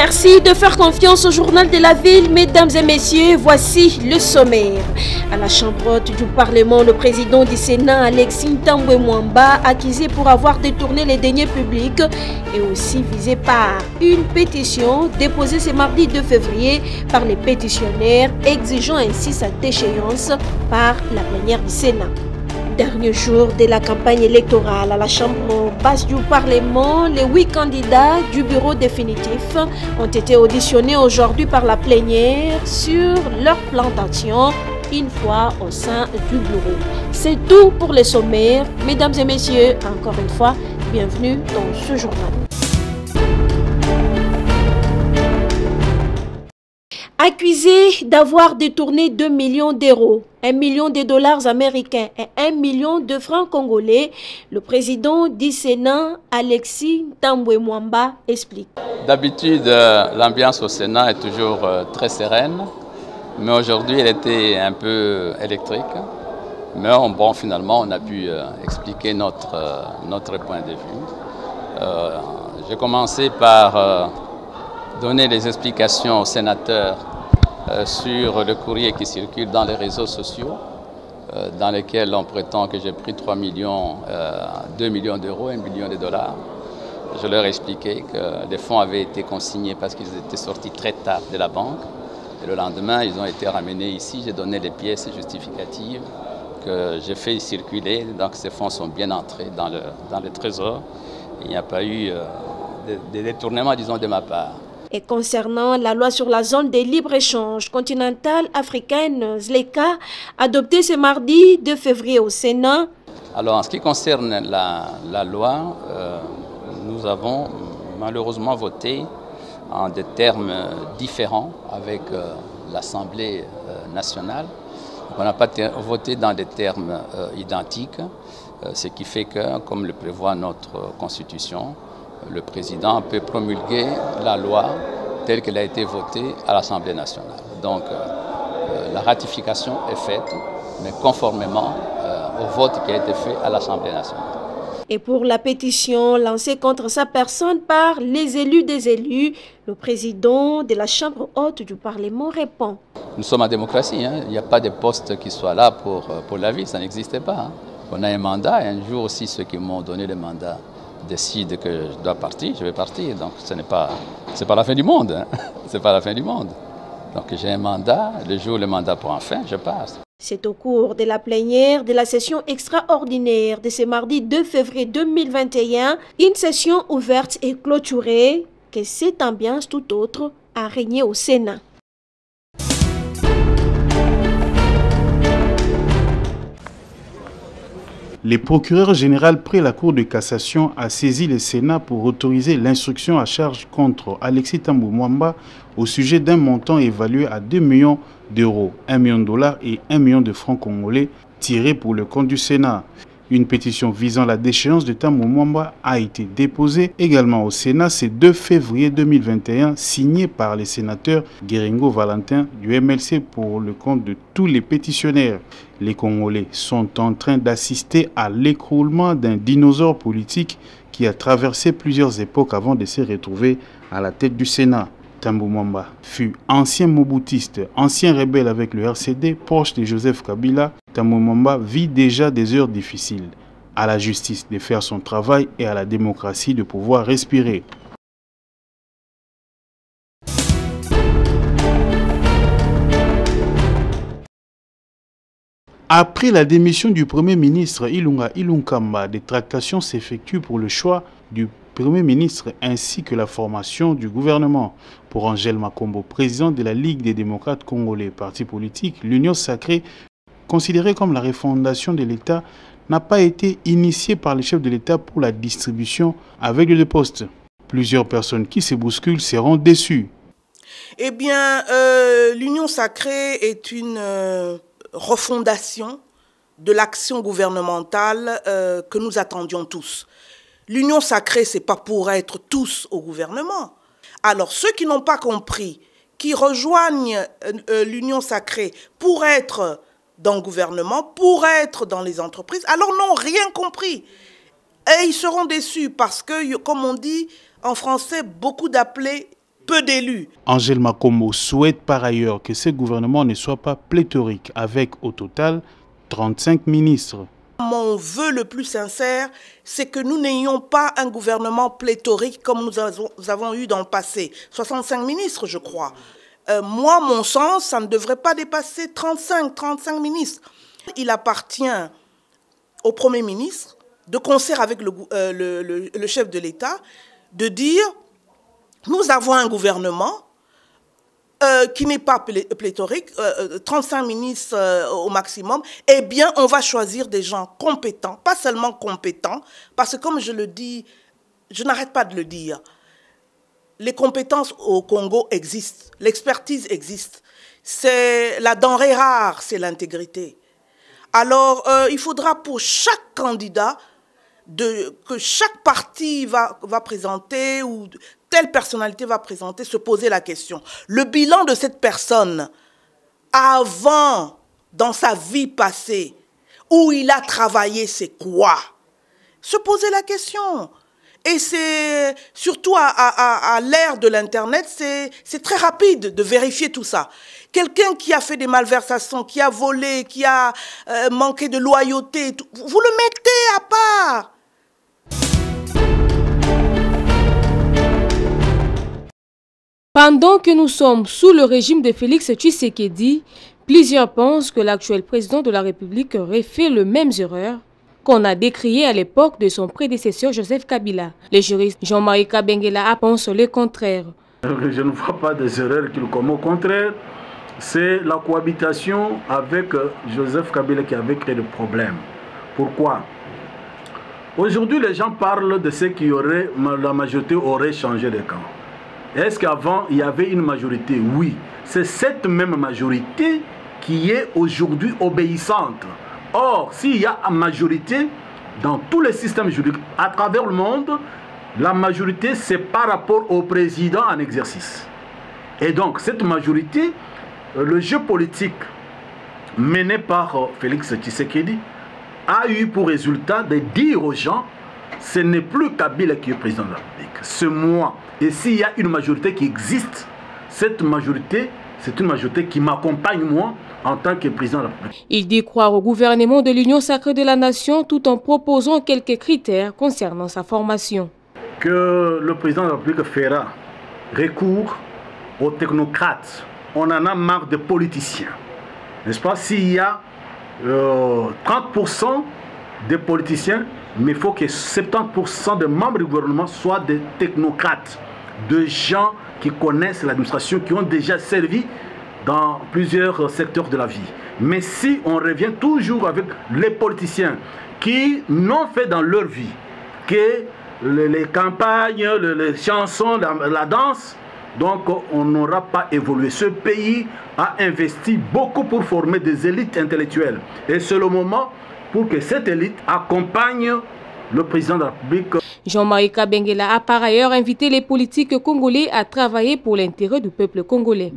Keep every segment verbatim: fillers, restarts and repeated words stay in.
Merci de faire confiance au journal de la ville, mesdames et messieurs. Voici le sommaire. À la chambre haute du Parlement, le président du Sénat, Alexis Tambwe Mwamba, accusé pour avoir détourné les deniers publics, est aussi visé par une pétition déposée ce mardi deux février par les pétitionnaires, exigeant ainsi sa déchéance par la plénière du Sénat. Dernier jour de la campagne électorale à la chambre basse du Parlement, les huit candidats du bureau définitif ont été auditionnés aujourd'hui par la plénière sur leur plan d'action une fois au sein du bureau. C'est tout pour les sommaires. Mesdames et messieurs, encore une fois, bienvenue dans ce journal. Accusé d'avoir détourné deux millions d'euros, un million de dollars américains et un million de francs congolais, le président du Sénat, Alexis Tambwe Mwamba, explique. D'habitude, euh, l'ambiance au Sénat est toujours euh, très sereine, mais aujourd'hui, elle était un peu électrique. Mais bon, finalement, on a pu euh, expliquer notre, euh, notre point de vue. Euh, J'ai commencé par euh, donner les explications aux sénateurs Euh, sur le courrier qui circule dans les réseaux sociaux, euh, dans lesquels on prétend que j'ai pris trois millions, euh, deux millions d'euros, un million de dollars. Je leur ai expliqué que les fonds avaient été consignés parce qu'ils étaient sortis très tard de la banque. Et le lendemain, ils ont été ramenés ici. J'ai donné les pièces justificatives que j'ai fait circuler. Donc ces fonds sont bien entrés dans le, dans le trésor. Il n'y a pas eu euh, de, de détournement, disons, de ma part. Et concernant la loi sur la zone de libre-échange continentale africaine, Z L E C A, adoptée ce mardi deux février au Sénat. Alors, en ce qui concerne la, la loi, euh, nous avons malheureusement voté en des termes différents avec euh, l'Assemblée euh, nationale. On n'a pas voté dans des termes euh, identiques, euh, ce qui fait que, comme le prévoit notre Constitution, le président peut promulguer la loi telle qu'elle a été votée à l'Assemblée nationale. Donc, euh, la ratification est faite, mais conformément euh, au vote qui a été fait à l'Assemblée nationale. Et pour la pétition lancée contre sa personne par les élus des élus, le président de la Chambre haute du Parlement répond. Nous sommes en démocratie, hein. Il n'y a pas de poste qui soit là pour, pour la vie, ça n'existait pas. Hein. On a un mandat et un jour aussi ceux qui m'ont donné le mandat décide que je dois partir, je vais partir. Donc ce n'est pas, c'est pas la fin du monde. Hein. C'est pas la fin du monde. Donc j'ai un mandat, le jour où le mandat prend fin, je passe. C'est au cours de la plénière de la session extraordinaire de ce mardi deux février deux mille vingt et un, une session ouverte et clôturée, que cette ambiance tout autre a régné au Sénat. Le procureur général près la Cour de cassation a saisi le Sénat pour autoriser l'instruction à charge contre Alexis Tambwe Mwamba au sujet d'un montant évalué à deux millions d'euros, un million de dollars et un million de francs congolais tirés pour le compte du Sénat. Une pétition visant la déchéance de Tambwe Mwamba a été déposée également au Sénat ce deux février deux mille vingt et un, signée par les sénateurs Guéringo Valentin du M L C pour le compte de tous les pétitionnaires. Les Congolais sont en train d'assister à l'écroulement d'un dinosaure politique qui a traversé plusieurs époques avant de se retrouver à la tête du Sénat. Tambwe Mwamba fut ancien moboutiste, ancien rebelle avec le R C D, proche de Joseph Kabila. Tambwe Mwamba vit déjà des heures difficiles. À la justice de faire son travail et à la démocratie de pouvoir respirer. Après la démission du Premier ministre Ilunga Ilunkamba, des tractations s'effectuent pour le choix du Premier ministre ainsi que la formation du gouvernement. Pour Angèle Makombo, président de la Ligue des démocrates congolais, parti politique, l'Union sacrée, considérée comme la refondation de l'État, n'a pas été initiée par les chefs de l'État pour la distribution avec les postes. Plusieurs personnes qui se bousculent seront déçues. Eh bien, euh, l'Union sacrée est une euh, refondation de l'action gouvernementale euh, que nous attendions tous. L'Union sacrée, ce n'est pas pour être tous au gouvernement. Alors, ceux qui n'ont pas compris, qui rejoignent euh, l'Union sacrée pour être dans le gouvernement, pour être dans les entreprises, alors n'ont rien compris. Et ils seront déçus parce que, comme on dit en français, beaucoup d'appelés peu d'élus. Angèle Makomo souhaite par ailleurs que ce gouvernement ne soit pas pléthorique avec au total trente-cinq ministres. Mon vœu le plus sincère, c'est que nous n'ayons pas un gouvernement pléthorique comme nous avons, nous avons eu dans le passé. soixante-cinq ministres, je crois. Euh, moi, mon sens, ça ne devrait pas dépasser trente-cinq, trente-cinq ministres. Il appartient au Premier ministre, de concert avec le, euh, le, le, le chef de l'État, de dire « Nous avons un gouvernement euh, qui n'est pas pléthorique, euh, trente-cinq ministres euh, au maximum, eh bien, on va choisir des gens compétents, pas seulement compétents, parce que comme je le dis, je n'arrête pas de le dire, les compétences au Congo existent, l'expertise existe. C'est la denrée rare, c'est l'intégrité. Alors, euh, il faudra pour chaque candidat de, que chaque parti va, va présenter ou telle personnalité va présenter, se poser la question. Le bilan de cette personne, avant, dans sa vie passée, où il a travaillé, c'est quoi? Se poser la question. Et c'est surtout à, à, à l'ère de l'Internet, c'est très rapide de vérifier tout ça. Quelqu'un qui a fait des malversations, qui a volé, qui a euh, manqué de loyauté, tout, vous le mettez à part. Pendant que nous sommes sous le régime de Félix Tshisekedi, plusieurs pensent que l'actuel président de la République aurait fait les mêmes erreurs qu'on a décrié à l'époque de son prédécesseur Joseph Kabila. Le juriste Jean-Marie Kabengela pense le contraire. Je ne vois pas des erreurs qu'il commet. Au contraire, c'est la cohabitation avec Joseph Kabila qui avait créé le problème. Pourquoi? Aujourd'hui, les gens parlent de ce qui aurait, la majorité aurait changé de camp. Est-ce qu'avant, il y avait une majorité? Oui. C'est cette même majorité qui est aujourd'hui obéissante. Or, s'il y a une majorité dans tous les systèmes juridiques à travers le monde, la majorité, c'est par rapport au président en exercice. Et donc, cette majorité, le jeu politique mené par Félix Tshisekedi a eu pour résultat de dire aux gens, ce n'est plus Kabila qui est président de la République, c'est moi. Et s'il y a une majorité qui existe, cette majorité, c'est une majorité qui m'accompagne moi en tant que président de la République. Il dit croire au gouvernement de l'Union sacrée de la nation tout en proposant quelques critères concernant sa formation. Que le président de la République fera recours aux technocrates. On en a marre de politiciens. N'est-ce pas? S'il y a euh, trente pour cent de politiciens, mais il faut que soixante-dix pour cent des membres du gouvernement soient des technocrates, de gens qui connaissent l'administration, qui ont déjà servi dans plusieurs secteurs de la vie. Mais si on revient toujours avec les politiciens qui n'ont fait dans leur vie que les, les campagnes, les, les chansons, la, la danse, donc on n'aura pas évolué. Ce pays a investi beaucoup pour former des élites intellectuelles. Et c'est le moment pour que cette élite accompagne le président de la République. Jean-Marie Kabengela a par ailleurs invité les politiques congolais à travailler pour l'intérêt du peuple congolais.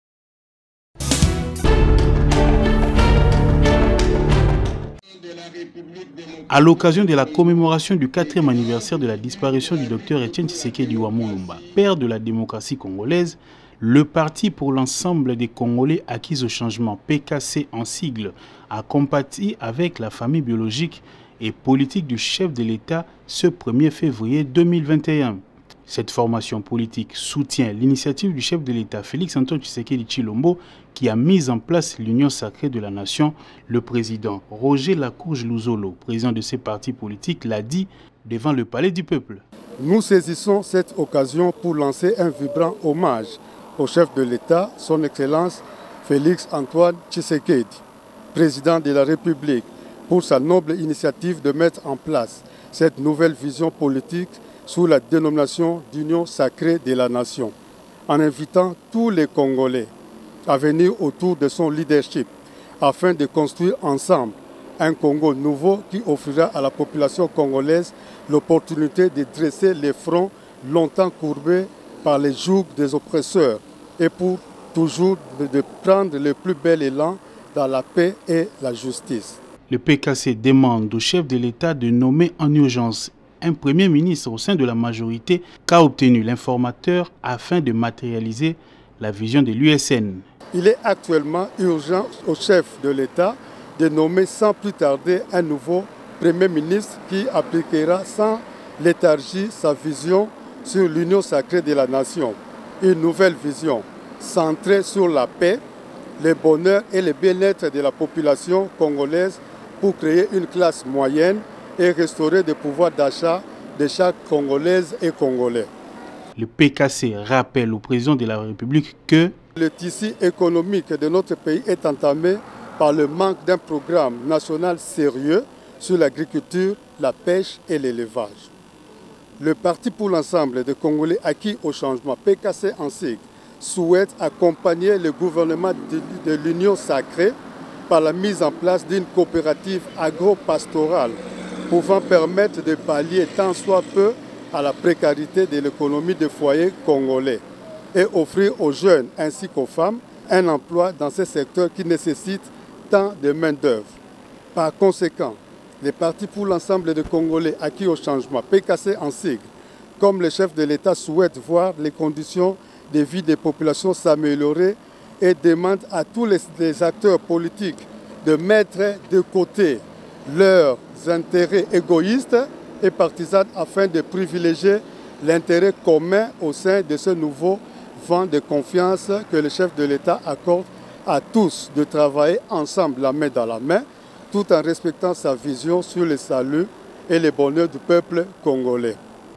À l'occasion de la commémoration du quatrième anniversaire de la disparition du docteur Etienne Tshisekedi Wamulumba, père de la démocratie congolaise, le Parti pour l'ensemble des Congolais acquis au changement, P K C en sigle, a compati avec la famille biologique et politique du chef de l'État ce premier février deux mille vingt et un. Cette formation politique soutient l'initiative du chef de l'État Félix Antoine Tshisekedi Tshilombo qui a mis en place l'Union sacrée de la nation. Le président Roger Lacourge Luzolo, président de ces partis politiques, l'a dit devant le palais du peuple. Nous saisissons cette occasion pour lancer un vibrant hommage au chef de l'État, son Excellence Félix Antoine Tshisekedi, président de la République, pour sa noble initiative de mettre en place cette nouvelle vision politique sous la dénomination d'Union sacrée de la nation, en invitant tous les Congolais à venir autour de son leadership afin de construire ensemble un Congo nouveau qui offrira à la population congolaise l'opportunité de dresser les fronts longtemps courbés par les jougs des oppresseurs et pour toujours de prendre le plus bel élan dans la paix et la justice. Le P K C demande au chef de l'État de nommer en urgence un Premier ministre au sein de la majorité qu'a obtenu l'informateur afin de matérialiser la vision de l'U S N. Il est actuellement urgent au chef de l'État de nommer sans plus tarder un nouveau Premier ministre qui appliquera sans léthargie sa vision sur l'union sacrée de la nation. Une nouvelle vision centrée sur la paix, le bonheur et le bien-être de la population congolaise pour créer une classe moyenne et restaurer le pouvoir d'achat de chaque Congolaise et Congolais. Le P K C rappelle au président de la République que le tissu économique de notre pays est entamé par le manque d'un programme national sérieux sur l'agriculture, la pêche et l'élevage. Le Parti pour l'ensemble des Congolais acquis au changement, P K C en sigle, souhaite accompagner le gouvernement de, de l'Union sacrée par la mise en place d'une coopérative agro-pastorale pouvant permettre de pallier tant soit peu à la précarité de l'économie des foyers congolais et offrir aux jeunes ainsi qu'aux femmes un emploi dans ces secteurs qui nécessitent tant de main-d'œuvre. Par conséquent, les partis pour l'ensemble des Congolais acquis au changement, P K C en sigle, comme le chef de l'État souhaite voir les conditions de vie des populations s'améliorer et demande à tous les, les acteurs politiques de mettre de côté leurs intérêts égoïstes et partisans afin de privilégier l'intérêt commun au sein de ce nouveau vent de confiance que le chef de l'État accorde à tous de travailler ensemble la main dans la main tout en respectant sa vision sur le salut et le bonheur du peuple congolais.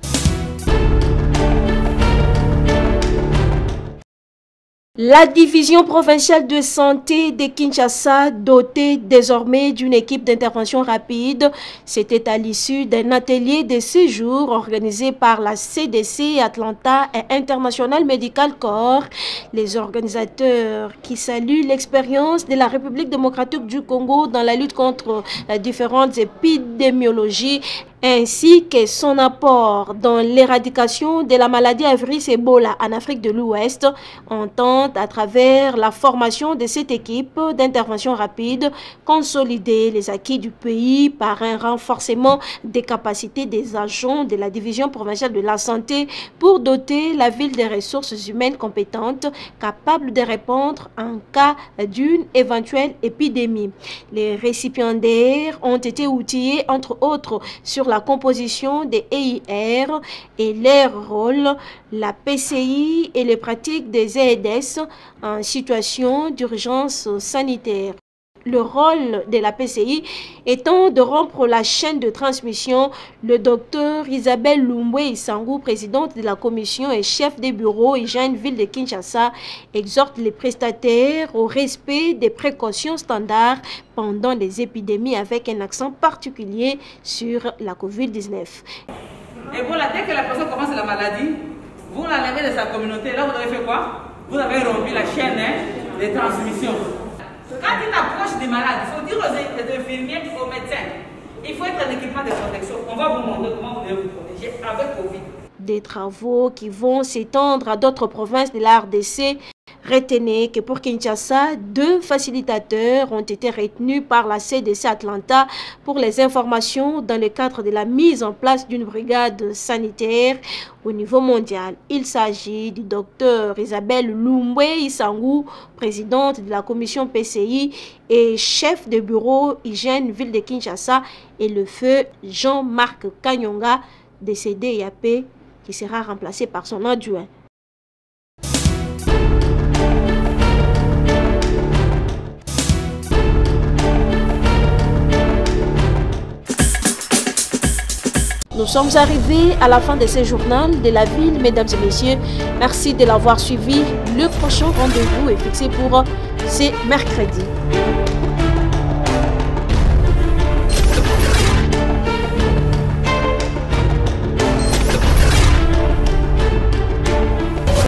La division provinciale de santé de Kinshasa, dotée désormais d'une équipe d'intervention rapide, c'était à l'issue d'un atelier de séjour organisé par la C D C Atlanta et International Medical Corps. Les organisateurs qui saluent l'expérience de la République démocratique du Congo dans la lutte contre les différentes épidémiologies ainsi que son apport dans l'éradication de la maladie à virus Ebola en Afrique de l'Ouest, entendent à travers la formation de cette équipe d'intervention rapide consolider les acquis du pays par un renforcement des capacités des agents de la division provinciale de la santé pour doter la ville des ressources humaines compétentes capables de répondre en cas d'une éventuelle épidémie. Les récipiendaires ont été outillés entre autres sur la la composition des E I R et leur rôle, la P C I et les pratiques des Z E D S en situation d'urgence sanitaire. Le rôle de la P C I étant de rompre la chaîne de transmission, le docteur Isabelle Lumbwe Isangou, présidente de la commission et chef des bureaux hygiène ville de Kinshasa, exhorte les prestataires au respect des précautions standards pendant les épidémies avec un accent particulier sur la COVID dix-neuf. Et voilà, dès que la personne commence la maladie, vous l'enlevez de sa communauté, là vous avez fait quoi? Vous avez rompu la chaîne hein, de transmission. Quand il approche des malades, il faut dire aux infirmiers, aux médecins, il faut être un équipement de protection. On va vous montrer comment vous devez vous protéger avec Covid. Des travaux qui vont s'étendre à d'autres provinces de la R D C. Retenez que pour Kinshasa, deux facilitateurs ont été retenus par la C D C Atlanta pour les informations dans le cadre de la mise en place d'une brigade sanitaire au niveau mondial. Il s'agit du docteur Isabelle Lumbwe Isangou, présidente de la commission P C I et chef de bureau hygiène ville de Kinshasa, et le feu Jean-Marc Kanyonga, décédé il y a peu, qui sera remplacé par son adjoint. Nous sommes arrivés à la fin de ce journal de la ville, mesdames et messieurs. Merci de l'avoir suivi. Le prochain rendez-vous est fixé pour ce mercredi.